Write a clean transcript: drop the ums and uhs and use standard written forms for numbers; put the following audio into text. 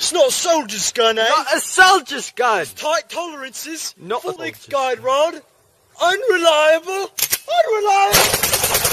It's not a soldier's gun, eh? Not a soldier's gun! Tight tolerances. Not a Full soldier's guide rod. Unreliable. Unreliable.